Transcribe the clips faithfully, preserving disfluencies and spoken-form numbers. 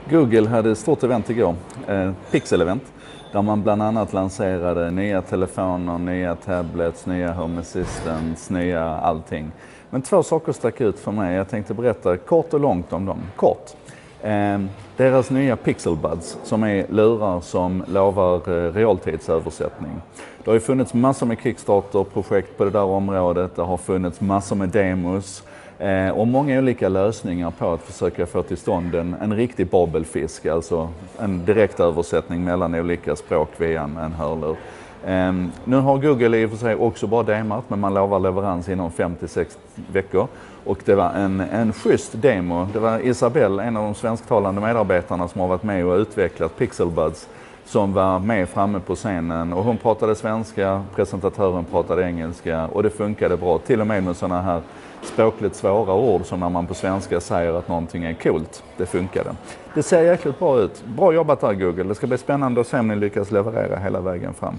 Google hade ett stort event igår, eh, Pixel-event, där man bland annat lanserade nya telefoner, nya tablets, nya Home Assistants, nya allting. Men två saker stack ut för mig. Jag tänkte berätta kort och långt om dem. Kort. Eh, deras nya Pixel Buds som är lurar som lovar eh, realtidsöversättning. Det har ju funnits massor med Kickstarter-projekt på det där området. Det har funnits massor med demos. Eh, och många olika lösningar på att försöka få till stånd en, en riktig babbelfisk, alltså en direkt översättning mellan olika språk via en, en hörlur. Eh, nu har Google i och för sig också bara demat, men man lovar leverans inom fem till sex veckor. Och det var en, en schysst demo. Det var Isabelle, en av de svensktalande medarbetarna som har varit med och utvecklat Pixel Buds, som var med framme på scenen, och hon pratade svenska, presentatören pratade engelska, och det funkade bra. Till och med med sådana här språkligt svåra ord som när man på svenska säger att någonting är coolt. Det funkade. Det ser jäkligt bra ut. Bra jobbat där, Google. Det ska bli spännande att se om ni lyckas leverera hela vägen fram.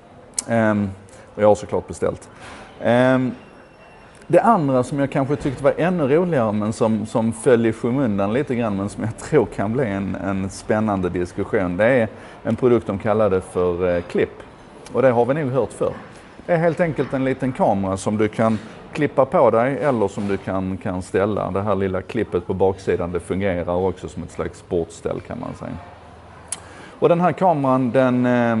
Um, och jag har såklart beställt. Um, det andra som jag kanske tyckte var ännu roligare, men som, som föll i skymundan lite grann, men som jag tror kan bli en, en spännande diskussion, det är en produkt de kallade för eh, Clip. Och det har vi nog hört förr. Det är helt enkelt en liten kamera som du kan klippa på dig eller som du kan, kan ställa. Det här lilla klippet på baksidan, det fungerar också som ett slags sportställ, kan man säga. Och den här kameran, den,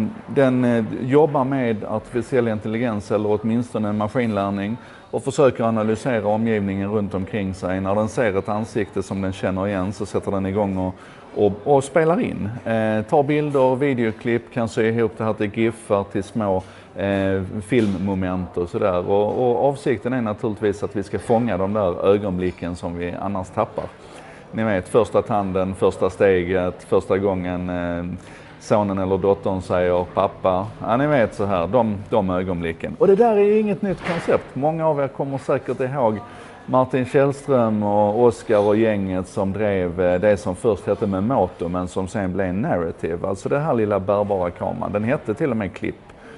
den jobbar med artificiell intelligens, eller åtminstone maskinlärning, och försöker analysera omgivningen runt omkring sig. När den ser ett ansikte som den känner igen så sätter den igång och, och, och spelar in. Eh, tar bilder, videoklipp, kan sy ihop det här till giffar, till små eh, filmmoment och sådär. Och, och avsikten är naturligtvis att vi ska fånga de där ögonblicken som vi annars tappar. Ni vet, första tanden, första steget, första gången eh, sonen eller dottern säger pappa. Ja, ni vet så här, de, de ögonblicken. Och det där är inget nytt koncept. Många av er kommer säkert ihåg Martin Källström och Oscar och gänget som drev det som först hette Memoto, men som sen blev Narrative. Alltså det här lilla bärbara kameran. Den hette till och med Clip.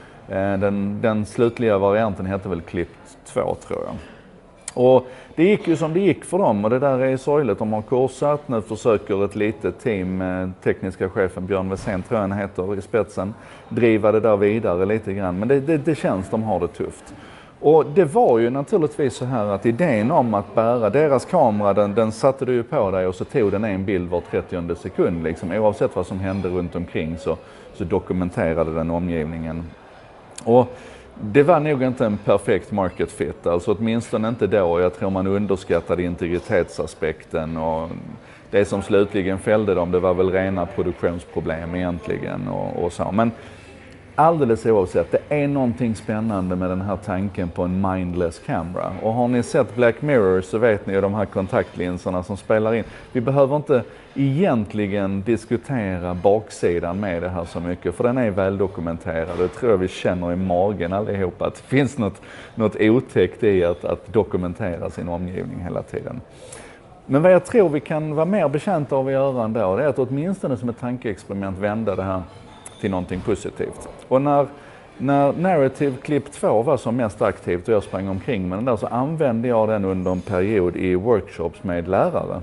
Den, den slutliga varianten hette väl Clip två, tror jag. Och det gick ju som det gick för dem, och det där är sorgligt. De har kursat, nu försöker ett litet team, tekniska chefen Björn Wessén tror jag han heter i spetsen, driva det där vidare lite grann. Men det, det, det känns de har det tufft. Och det var ju naturligtvis så här att idén om att bära deras kamera, den, den satte du ju på dig och så tog den en bild var trettionde sekund. Liksom. Oavsett vad som hände runt omkring så, så dokumenterade den omgivningen. Och det var nog inte en perfekt market fit, alltså åtminstone inte då. Jag tror man underskattade integritetsaspekten, och det som slutligen fällde dem, det var väl rena produktionsproblem egentligen och, och så. Men alldeles oavsett, det är någonting spännande med den här tanken på en mindless camera. Och har ni sett Black Mirror så vet ni ju de här kontaktlinserna som spelar in. Vi behöver inte egentligen diskutera baksidan med det här så mycket, för den är väl dokumenterad. Det tror jag vi känner i magen allihopa, att det finns något, något otäckt i att, att dokumentera sin omgivning hela tiden. Men vad jag tror vi kan vara mer betjänta av att göra ändå, det är att åtminstone som ett tankeexperiment vända det här till någonting positivt. Och när, när Narrative Clip två var som mest aktivt och jag sprang omkring med den där, så använde jag den under en period i workshops med lärare.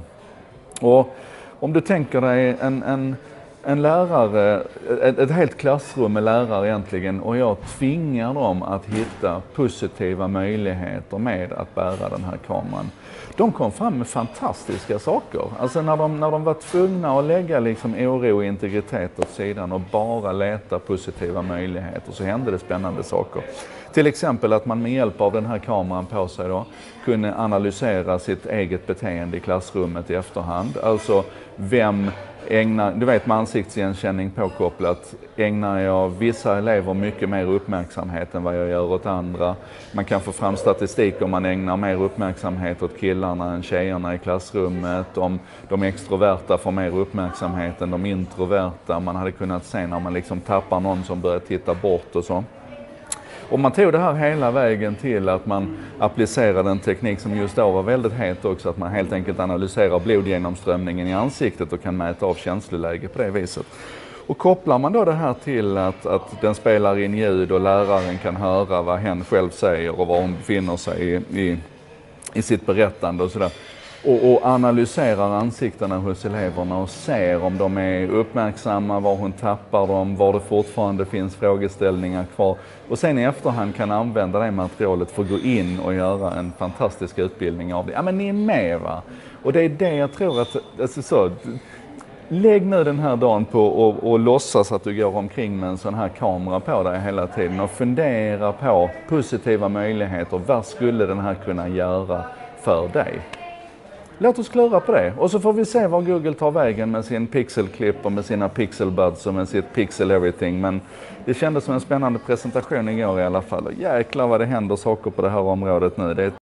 Och om du tänker dig en, en, en lärare, ett, ett helt klassrum med lärare egentligen, och jag tvingar dem att hitta positiva möjligheter med att bära den här kameran. De kom fram med fantastiska saker. Alltså när de, när de var tvungna att lägga liksom oro och integritet åt sidan och bara leta positiva möjligheter, så hände det spännande saker. Till exempel att man med hjälp av den här kameran på sig då kunde analysera sitt eget beteende i klassrummet i efterhand. Alltså vem ägnar, du vet med ansiktsigenkänning påkopplat, ägnar jag vissa elever mycket mer uppmärksamhet än vad jag gör åt andra. Man kan få fram statistik om man ägnar mer uppmärksamhet åt killarna än tjejerna i klassrummet. Om de extroverta får mer uppmärksamhet än de introverta. Man hade kunnat se när man liksom tappar någon som börjar titta bort och så. Och man tog det här hela vägen till att man applicerade en teknik som just då var väldigt het också, att man helt enkelt analyserar blodgenomströmningen i ansiktet och kan mäta av känsloläge på det viset. Och kopplar man då det här till att, att den spelar in ljud och läraren kan höra vad hen själv säger och var hon befinner sig i, i, i sitt berättande och sådär, och, och analyserar ansiktena hos eleverna och ser om de är uppmärksamma, var hon tappar dem, var det fortfarande finns frågeställningar kvar. Och sen i efterhand kan använda det materialet för att gå in och göra en fantastisk utbildning av det. Ja, men ni är med, va? Och det är det jag tror att, alltså så, lägg nu den här dagen på och, och låtsas att du går omkring med en sån här kamera på dig hela tiden och fundera på positiva möjligheter. Vad skulle den här kunna göra för dig? Låt oss klura på det. Och så får vi se var Google tar vägen med sin pixelklipp och med sina pixelbuds och med sitt pixel everything. Men det kändes som en spännande presentation igår i alla fall. Och jäklar vad det händer saker på det här området nu. Det är